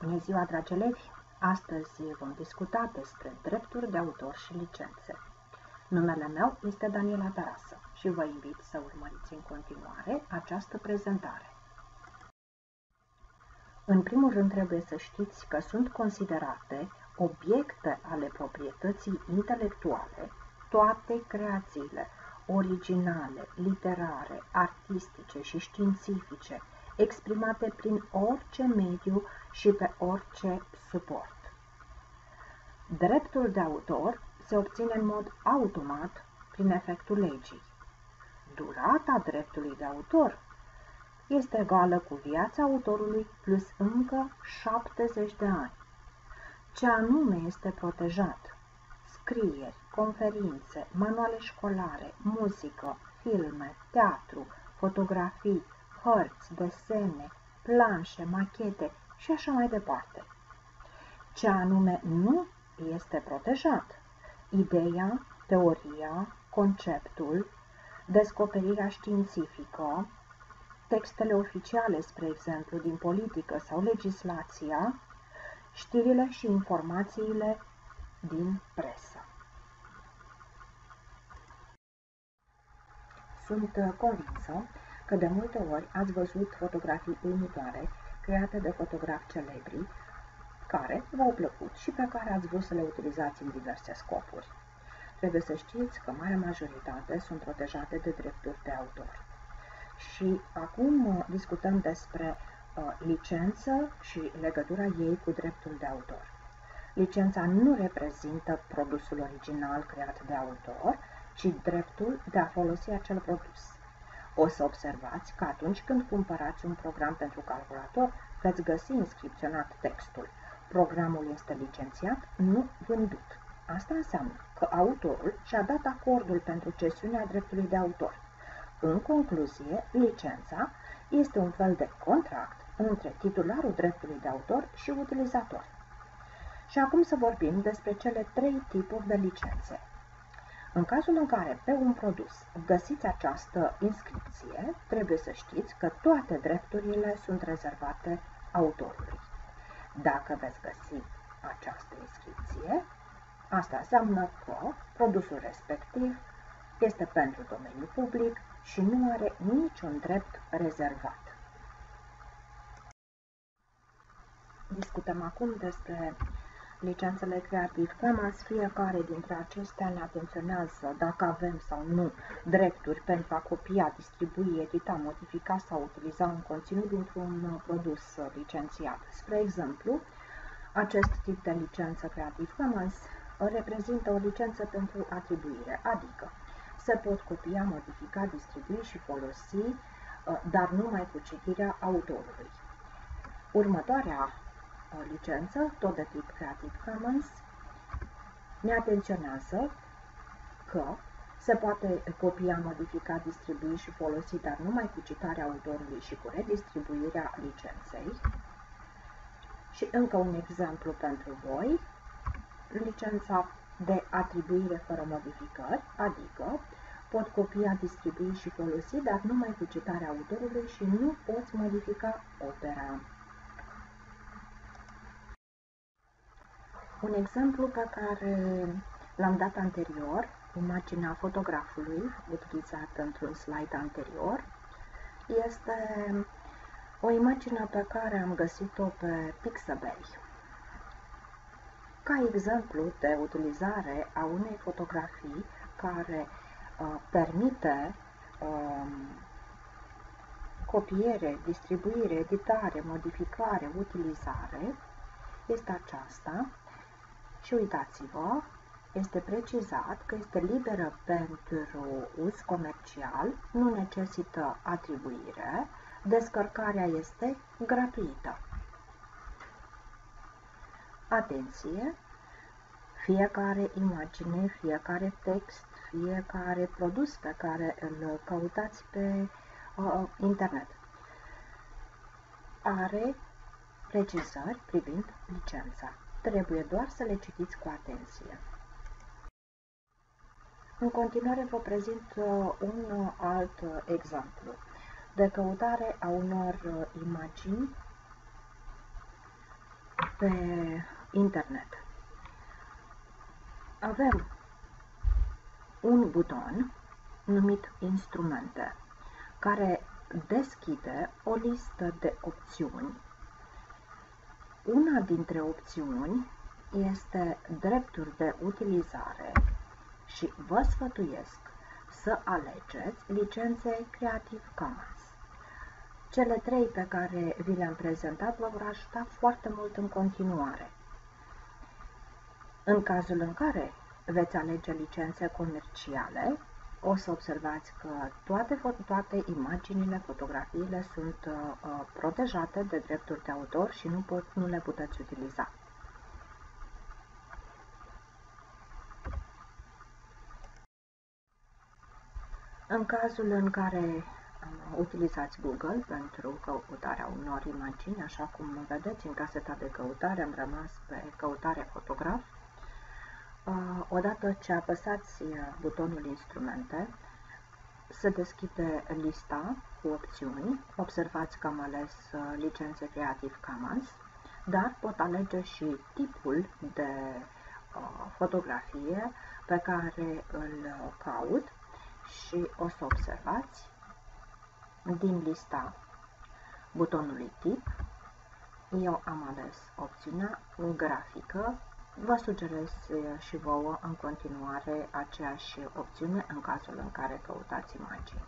Bună ziua, dragi elevi! Astăzi vom discuta despre drepturi de autor și licențe. Numele meu este Daniela Tarasă și vă invit să urmăriți în continuare această prezentare. În primul rând trebuie să știți că sunt considerate obiecte ale proprietății intelectuale toate creațiile originale, literare, artistice și științifice, exprimate prin orice mediu și pe orice suport. Dreptul de autor se obține în mod automat prin efectul legii. Durata dreptului de autor este egală cu viața autorului plus încă 70 de ani. Ce anume este protejat? Scrieri, conferințe, manuale școlare, muzică, filme, teatru, fotografii, hărți, desene, planșe, machete și așa mai departe. Ce anume nu este protejat? Ideea, teoria, conceptul, descoperirea științifică, textele oficiale, spre exemplu, din politică sau legislația, știrile și informațiile din presă. Sunt convinsă că de multe ori ați văzut fotografii uimitoare create de fotografi celebri care v-au plăcut și pe care ați vrut să le utilizați în diverse scopuri. Trebuie să știți că marea majoritate sunt protejate de drepturi de autor. Și acum discutăm despre licență și legătura ei cu dreptul de autor. Licența nu reprezintă produsul original creat de autor, ci dreptul de a folosi acel produs. O să observați că atunci când cumpărați un program pentru calculator, veți găsi inscripționat textul. Programul este licențiat, nu vândut. Asta înseamnă că autorul și-a dat acordul pentru cesiunea dreptului de autor. În concluzie, licența este un fel de contract între titularul dreptului de autor și utilizator. Și acum să vorbim despre cele 3 tipuri de licențe. În cazul în care pe un produs găsiți această inscripție, trebuie să știți că toate drepturile sunt rezervate autorului. Dacă veți găsi această inscripție, asta înseamnă că produsul respectiv este pentru domeniul public și nu are niciun drept rezervat. Discutăm acum despre licențele Creative Commons. Fiecare dintre acestea ne atenționează dacă avem sau nu drepturi pentru a copia, distribui, edita, modifica sau utiliza un conținut dintr-un produs licențiat. Spre exemplu, acest tip de licență Creative Commons reprezintă o licență pentru atribuire, adică se pot copia, modifica, distribui și folosi, dar numai cu citirea autorului. Următoarea licență, tot de tip Creative Commons, ne atenționează că se poate copia, modifica, distribui și folosi, dar numai cu citarea autorului și cu redistribuirea licenței. Și încă un exemplu pentru voi, licența de atribuire fără modificări, adică pot copia, distribui și folosi, dar numai cu citarea autorului și nu poți modifica opera. Un exemplu pe care l-am dat anterior, imaginea fotografului utilizată într-un slide anterior, este o imagine pe care am găsit-o pe Pixabay. Ca exemplu de utilizare a unei fotografii care permite copiere, distribuire, editare, modificare, utilizare, este aceasta. Și uitați-vă, este precizat că este liberă pentru uz comercial, nu necesită atribuire, descărcarea este gratuită. Atenție! Fiecare imagine, fiecare text, fiecare produs pe care îl căutați pe internet are precizări privind licența. Trebuie doar să le citiți cu atenție. În continuare vă prezint un alt exemplu de căutare a unor imagini pe internet. Avem un buton numit Instrumente, care deschide o listă de opțiuni. Una dintre opțiuni este drepturi de utilizare și vă sfătuiesc să alegeți licențe Creative Commons. Cele trei pe care vi le-am prezentat vă vor ajuta foarte mult în continuare. În cazul în care veți alege licențe comerciale, o să observați că toate imaginile, fotografiile sunt protejate de drepturi de autor și nu le puteți utiliza. În cazul în care utilizați Google pentru căutarea unor imagini, așa cum vedeți în caseta de căutare, am rămas pe căutare fotograf. Odată ce apăsați butonul Instrumente, se deschide lista cu opțiuni. Observați că am ales licențe Creative Commons, dar pot alege și tipul de fotografie pe care îl caut și o să observați din lista butonului tip, eu am ales opțiunea grafică. Vă sugerez și vouă în continuare aceeași opțiune în cazul în care căutați imagini.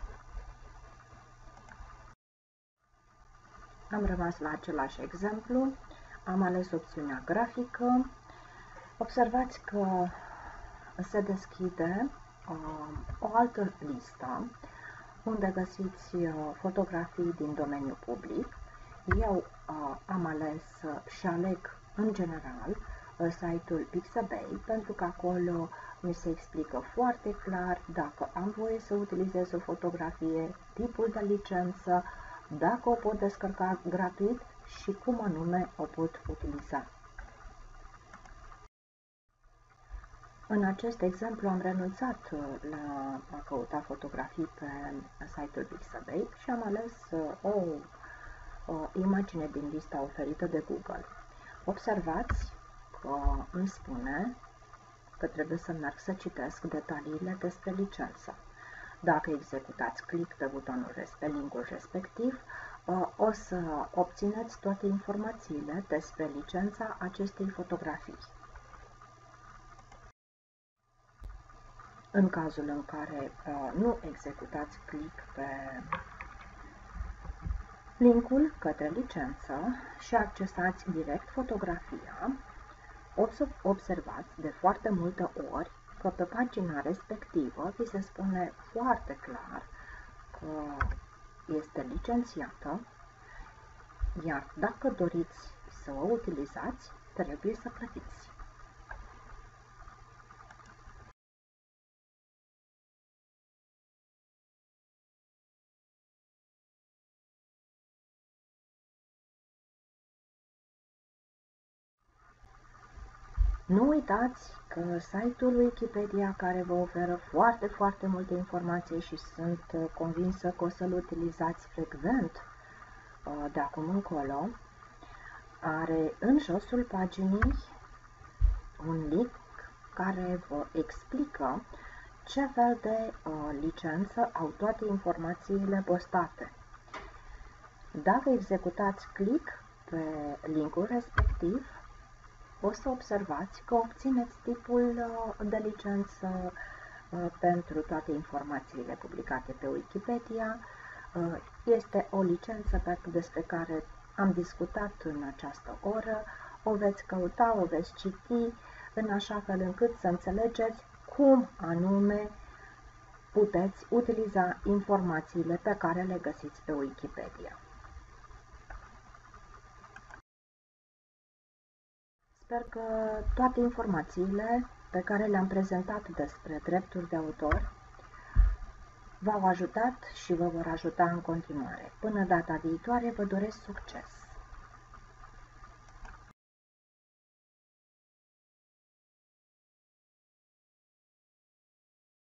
Am rămas la același exemplu, am ales opțiunea grafică. Observați că se deschide o altă listă unde găsiți fotografii din domeniul public. Eu am ales și aleg în general site-ul Pixabay, pentru că acolo mi se explică foarte clar dacă am voie să utilizez o fotografie, tipul de licență, dacă o pot descărca gratuit și cum anume o pot utiliza. În acest exemplu am renunțat la a căuta fotografii pe site-ul Pixabay și am ales o imagine din lista oferită de Google. Observați că îmi spune că trebuie să merg să citesc detaliile despre licență. Dacă executați click pe butonul pe linkul respectiv, o să obțineți toate informațiile despre licența acestei fotografii. În cazul în care nu executați click pe linkul către licență și accesați direct fotografia, o să observați de foarte multe ori că pe pagina respectivă vi se spune foarte clar că este licențiată, iar dacă doriți să o utilizați, trebuie să plătiți. Nu uitați că site-ul Wikipedia, care vă oferă foarte multe informații și sunt convinsă că o să-l utilizați frecvent de acum încolo, are în josul paginii un link care vă explică ce fel de licență au toate informațiile postate. Dacă executați click pe linkul respectiv, o să observați că obțineți tipul de licență pentru toate informațiile publicate pe Wikipedia. Este o licență despre care am discutat în această oră. O veți căuta, o veți citi, în așa fel încât să înțelegeți cum anume puteți utiliza informațiile pe care le găsiți pe Wikipedia. Sper că toate informațiile pe care le-am prezentat despre drepturi de autor v-au ajutat și vă vor ajuta în continuare. Până data viitoare, vă doresc succes!